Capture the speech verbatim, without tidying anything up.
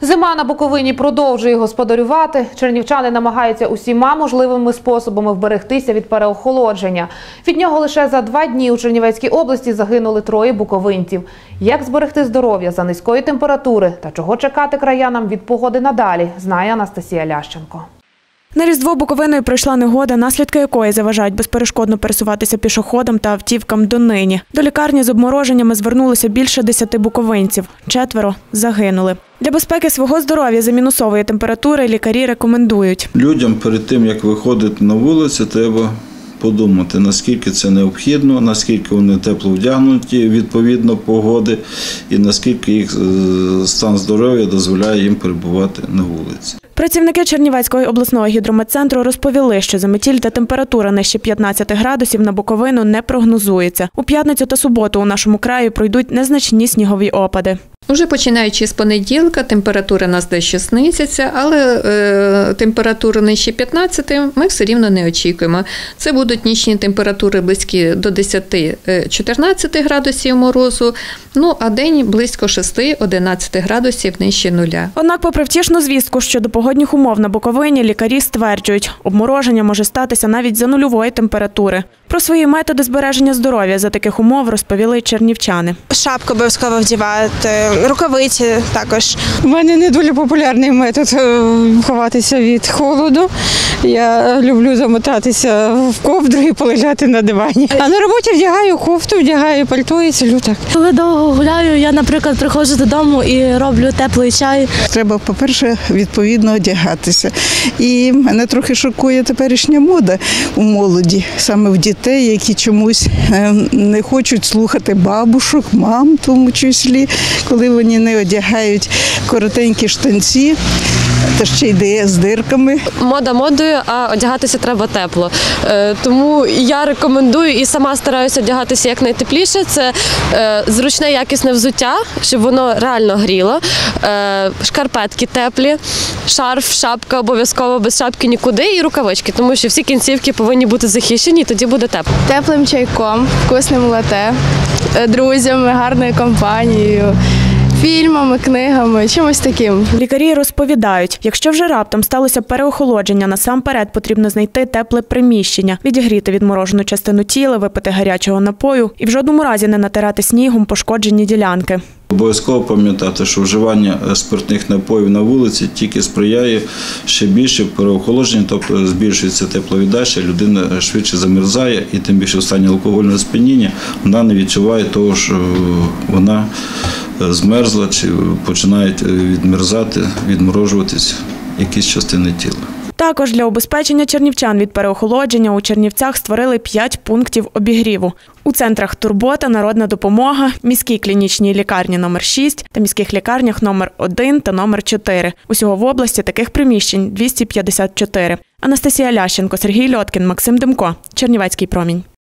Зима на Буковині продовжує господарювати. Чернівчани намагаються усіма можливими способами вберегтися від переохолодження. Від нього лише за два дні у Чернівецькій області загинули троє буковинців. Як зберегти здоров'я за низької температури та чого чекати краянам від погоди надалі, знає Анастасія Лященко. На Різдво Буковиною пройшла негода, наслідки якої заважають безперешкодно пересуватися пішоходам та автівкам донині. До лікарні з обмороженнями звернулося більше десяти буковинців. Четверо загинули. Для безпеки свого здоров'я за мінусової температури лікарі рекомендують. Людям перед тим, як виходити на вулицю, треба подумати, наскільки це необхідно, наскільки вони тепло вдягнуті відповідно погоди і наскільки їх стан здоров'я дозволяє їм перебувати на вулиці. Працівники Чернівецького обласного гідрометцентру розповіли, що заметіль та температура нижче п'ятнадцяти градусів на Буковину не прогнозується. У п'ятницю та суботу у нашому краї пройдуть незначні снігові опади. Уже починаючи з понеділка, температура нас дещо знизиться, але е, температуру нижче п'ятнадцяти ми все рівно не очікуємо. Це будуть нічні температури близькі до десяти-чотирнадцяти градусів морозу, ну а день близько шести-одинадцяти градусів нижче нуля. Однак, попри втішну звістку щодо погодних умов на Буковині, лікарі стверджують, обмороження може статися навіть за нульової температури. Про свої методи збереження здоров'я за таких умов розповіли чернівчани. Шапку обов'язково вдівати, рукавиці також. У мене не дуже популярний метод ховатися від холоду. Я люблю замотатися в ковдру і полежати на дивані. А на роботі вдягаю кофту, вдягаю пальто і сиджу так. Коли довго гуляю, я, наприклад, приходжу додому і роблю теплий чай. Треба, по-перше, відповідно одягатися. І мене трохи шокує теперішня мода у молоді, саме в дітей, які чомусь не хочуть слухати бабушок, мам в тому числі, коли вони не одягають коротенькі штанці, та ще йде з дирками. Мода модою, а одягатися треба тепло. Тому я рекомендую і сама стараюся одягатися якнайтепліше. Це зручне, якісне взуття, щоб воно реально гріло. Шкарпетки теплі, шарф, шапка обов'язково, без шапки нікуди і рукавички, тому що всі кінцівки повинні бути захищені, і тоді буде тепло. Теплим чайком, вкусним лате, друзями, гарною компанією, фільмами, книгами, чимось таким. Лікарі розповідають, якщо вже раптом сталося переохолодження, насамперед потрібно знайти тепле приміщення, відігріти відморожену частину тіла, випити гарячого напою і в жодному разі не натирати снігом пошкоджені ділянки. Обов'язково пам'ятати, що вживання спиртних напоїв на вулиці тільки сприяє ще більше переохолодженню, тобто збільшується тепловіддача, людина швидше замерзає і тим більше в стані алкогольного сп'яніння вона не відчуває того, що вона змерзла чи починають відмерзати, відморожуватись якісь частини тіла. Також для убезпечення чернівчан від переохолодження у Чернівцях створили п'ять пунктів обігріву. У центрах «Турбота», «Народна допомога», міській клінічній лікарні номер шість та міських лікарнях номер один та номер чотири. Усього в області таких приміщень двісті п'ятдесят чотири. Анастасія Лященко, Сергій Льоткін, Максим Демко. Чернівецький промінь.